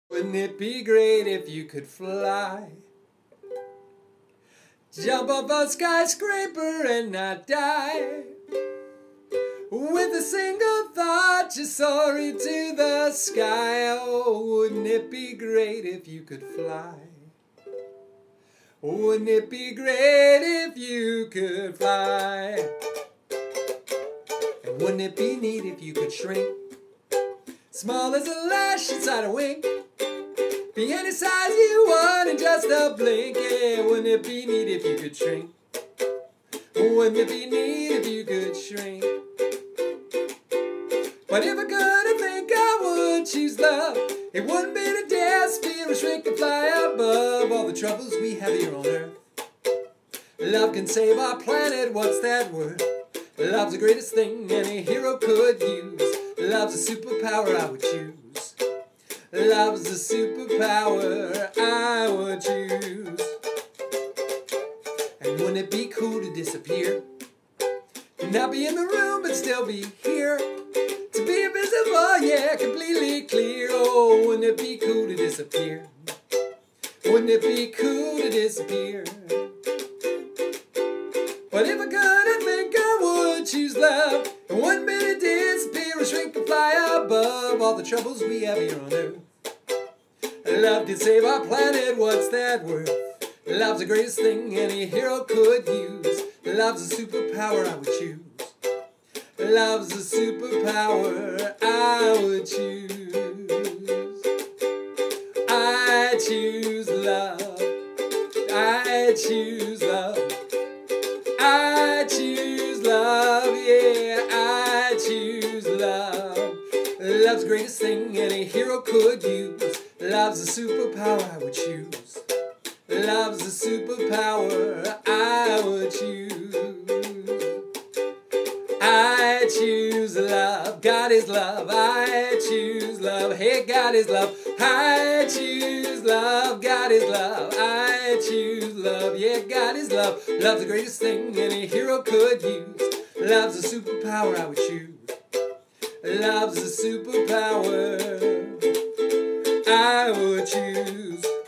Wouldn't it be great if you could fly? Jump off a skyscraper and not die. With a single thought, just soar into the sky. Oh, wouldn't it be great if you could fly? Wouldn't it be great if you could fly? And wouldn't it be neat if you could shrink? Small as a lash inside a wing. Be any size you want in just a blink. Yeah, wouldn't it be neat if you could shrink? Wouldn't it be neat if you could shrink? But if I could, I think I would choose love. It wouldn't be to dare fear or shrink and fly above all the troubles we have here on earth. Love can save our planet, what's that word? Love's the greatest thing any hero could use. Love's a superpower I would choose. Love's a superpower I would choose. And wouldn't it be cool to disappear? To not be in the room but still be here. To be invisible, yeah, completely clear. Oh, wouldn't it be cool to disappear? Wouldn't it be cool to disappear? But if I could, I think I would choose love. It wouldn't be to disappear or shrink and fly above all the troubles we have here on earth. Love can save our planet, what's that worth? Love's the greatest thing any hero could use. Love's a superpower I would choose. Love's a superpower I would choose. I choose love. I choose love. I choose love, yeah, I choose love. Love's the greatest thing any hero could use. Love's a superpower I would choose. Love's a superpower I would choose. I choose love, God is love. I choose love, hey, God is love. I choose love, God is love. I choose love, yeah, God is love. Love's the greatest thing any hero could use. Love's a superpower I would choose. Love's a superpower I would choose.